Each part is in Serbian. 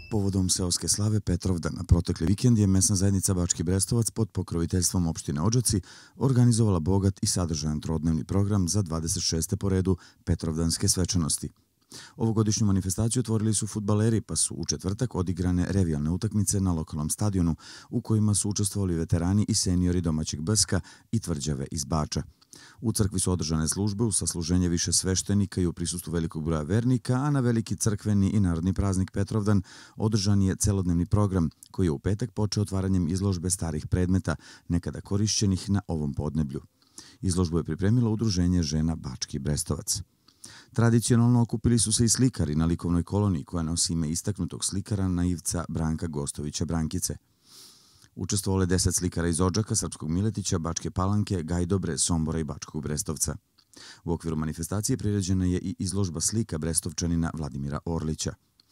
Povodom seoske slave Petrovdana protekli vikend je mesna zajednica Bački Brestovac pod pokroviteljstvom opštine Odžaci organizovala bogat i sadržajan trodnevni program za 26. po redu Petrovdanske svečanosti. Ovogodišnju manifestaciju otvorili su fudbaleri, pa su u četvrtak odigrane revijalne utakmice na lokalnom stadionu u kojima su učestvovali veterani i seniori domaćeg Brska i Tvrđave iz Bača. U crkvi su održane službe u sasluženje više sveštenika i u prisustvu velikog broja vernika, a na veliki crkveni i narodni praznik Petrovdan održan je celodnevni program koji je u petak počeo otvaranjem izložbe starih predmeta, nekada korišćenih na ovom podneblju. Izložbu je pripremilo Udruženje žena Bački Brestovac. Tradicionalno okupili su se i slikari na likovnoj koloniji koja nosi ime istaknutog slikara naivca Branka Gostovića Brankice. Učestvovale 10 slikara iz Odžaka, Srpskog Miletića, Bačke Palanke, Gajdobre, Sombora i Bačkog Brestovca. U okviru manifestacije priređena je i izložba slika Brestovčanina Vladimira Orlića.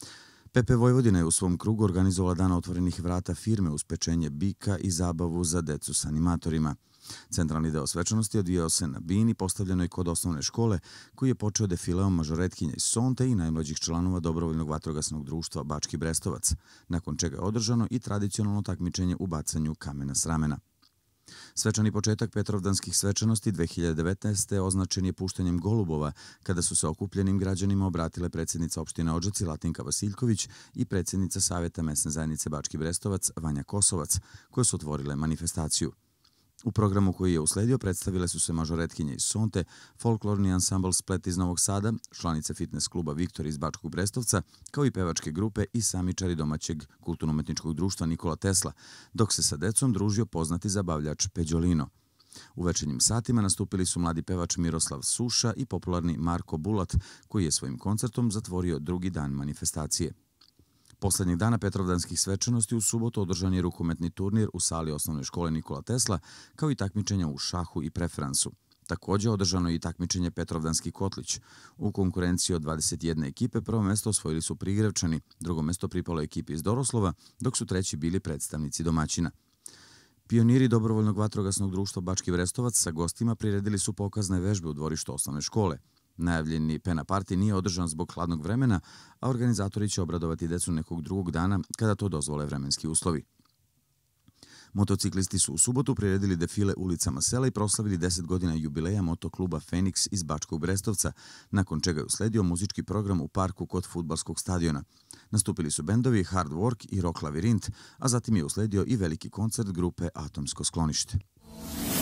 PP Vojvodina je u svom krugu organizovala dan otvorenih vrata firme uz pečenje bika i zabavu za decu s animatorima. Centralni deo svečanosti odvijao se na bini postavljenoj kod osnovne škole, koji je počeo defileom mažoretkinja iz Sonte i najmlađih članova Dobrovoljnog vatrogasnog društva Bački Brestovac, nakon čega je održano i tradicionalno takmičenje u bacanju kamena s ramena. Svečani početak Petrovdanskih svečanosti 2019. označen je puštanjem golubova, kada su se okupljenim građanima obratile predsjednica opštine Odžaci Latinka Vasiljković i predsjednica Savjeta mesne zajednice Bački Brestovac Vanja Kosovac, koje su otvorile manifestaciju. U programu koji je usledio predstavile su se mažoretkinje iz Sonte, folklorni ansambl Splet iz Novog Sada, članice fitness kluba Viktor iz Bačkog Brestovca, kao i pevačke grupe i samičari domaćeg kulturno-umetničkog društva Nikola Tesla, dok se sa decom družio poznati zabavljač Peđolino. U večernjim satima nastupili su mladi pevač Miroslav Suša i popularni Marko Bulat, koji je svojim koncertom zatvorio drugi dan manifestacije. Poslednjeg dana Petrovdanskih svečanosti u subotu održan je rukometni turnir u sali osnovne škole Nikola Tesla, kao i takmičenja u šahu i preferansu. Također održano je i takmičenje Petrovdanski kotlić. U konkurenciji od 21 ekipe prvo mesto osvojili su Prigrevčani, drugo mesto pripalo ekipi iz Doroslova, dok su treći bili predstavnici domaćina. Pioniri Dobrovoljnog vatrogasnog društva Bački Brestovac sa gostima priredili su pokazne vežbe u dvorištu osnovne škole. Najavljeni pena parti nije održan zbog hladnog vremena, a organizatori će obradovati decu nekog drugog dana kada to dozvole vremenski uslovi. Motociklisti su u subotu priredili defile ulicama sela i proslavili 10 godina jubileja motokluba Feniks iz Bačkog Brestovca, nakon čega je usledio muzički program u parku kod fudbalskog stadiona. Nastupili su bendovi Hard Work i Rock Lavirint, a zatim je usledio i veliki koncert grupe Atomsko sklonište.